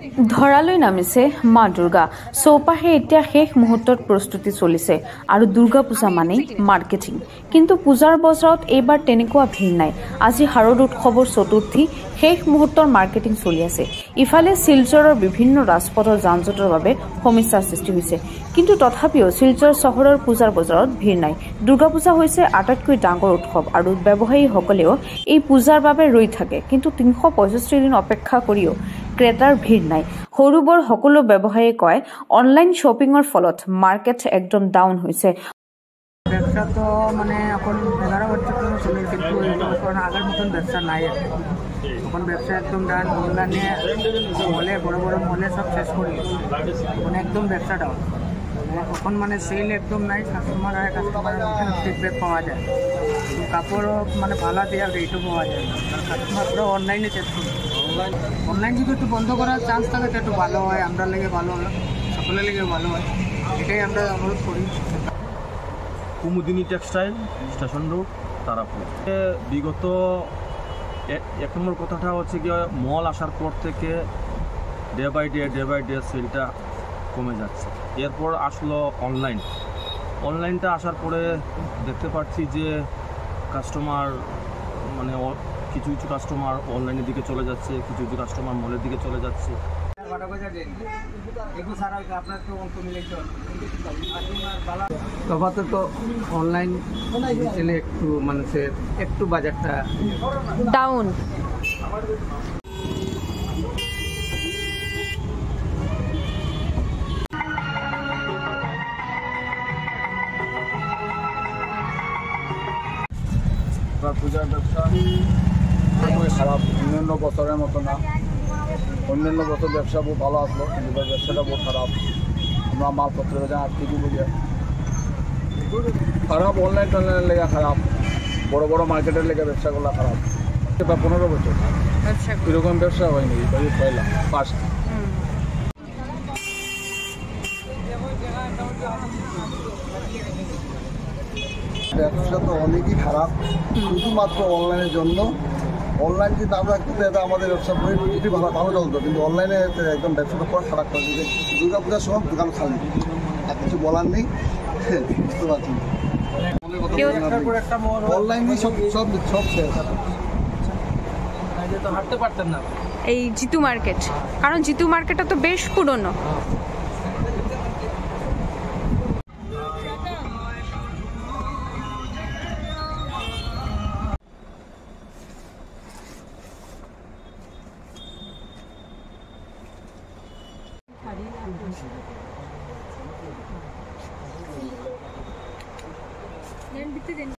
ধৰালৈ নামিছে মা দুৰ্গা চৌপাশে এতিয়া শেষ মুহূৰ্তত প্ৰস্তুতি চলিছে আৰু দুৰ্গা পূজা মানে মাৰ্কেটিং কিন্তু পূজাৰ বজাৰত এইবাৰ তেনেকুৱা ভিৰ নাই আজি শাৰদ উৎসৱৰ চতুৰ্থী শেষ মুহূৰ্তৰ মাৰ্কেটিং চলি আছে ইফালে শিলচৰৰ বিভিন্ন ৰাজপথৰ যানজঁটৰ বাবে সমস্যাৰ সৃষ্টি হৈছে কিন্তু তথাপিও শিলচৰ চহৰৰ পূজাৰ বজাৰত ভিৰ নাই দুৰ্গা পূজা হৈছে আটাইতকৈ ডাঙৰ উৎসৱ আৰু ব্যৱসায়ীসকলেও এই পূজাৰ বাবে ৰৈ থাকে কিন্তু 365 দিন অপেক্ষা কৰিও ক্ৰেতাৰ ভিৰ নাই সৰুবৰ সকলো ব্যৱসায়ী কয় অনলাইন শপিংৰ ফলত মাৰ্কেট একদম ডাউন হৈছে ব্যবসা তো মানে এখন 11 বছর ধরে চলে কিন্তু এখন আগের মতন ব্যবসা নাই এখন ব্যবসা একদম ডাউন অনলাইনে মলে বড় বড় মলে সব শেষ করে এখন একদম ব্যবসা ডাউন এখন মানে সেল একদম নাই কাস্টমার আর কাস্টমারের ফিডব্যাক পাওয়া যায় কাপড়ও মানে ভালো দেওয়ার রেটও পাওয়া যায় কাস্টমার পুরো অনলাইনে চেক করে অনলাইন যদি একটু বন্ধ করার চান্স থাকে তো একটু ভালো হয় আমরা লেগে ভালো হয় সকলের লেগে ভালো হয় এটাই আমরা অনুরোধ করি Kumudini textile station road Tarapur বিগত এক নম্বর কথাটা হচ্ছে কি মল আসার পর থেকে ডে বাই ডে সেলটা কমে যাচ্ছে এরপর আসলো অনলাইনটা আসার পরে দেখতে পাচ্ছি যে কাস্টমার মানে কিছু কিছু কাস্টমার অনলাইনের দিকে চলে যাচ্ছে কিছু কিছু কাস্টমার মলের দিকে চলে যাচ্ছে তফাতে তো অনলাইন চলে একটু মানুষের একটু বাজারটা ডাউন পূজার ব্যবসা খুবই খারাপ অন্যান্য বছরের মতো না অন্যান্য বছর ব্যবসা বহু ভালো আসলো কিন্তু ব্যবসাটা বহু খারাপ আমরা মালপত্র ঠিকই বুঝি খারাপ অনলাইনের লেগে খারাপ বড় বড় মার্কেটের লেগে ব্যবসাগুলো খারাপ 15 বছর এরকম ব্যবসা হয়নি পয়লা ফার্স্ট ব্যবসা তো অনেকই খারাপ শুধুমাত্র অনলাইনের জন্য অনলাইন কিন্তু আমরা একটু আমাদের ব্যবসা খুবই ভালো চলতো কিন্তু অনলাইনে একদম ব্যবসাটা পুরো খারাপ করে দিতে দুর্গা পূজার সময় দোকান খালি আর কিছু বলার নেই বুঝতে পারছি অনলাইনে সব হাঁটতে পারতেন না এই জিতু মার্কেট কারণ জিতু মার্কেটটা তো বেশ পুরনো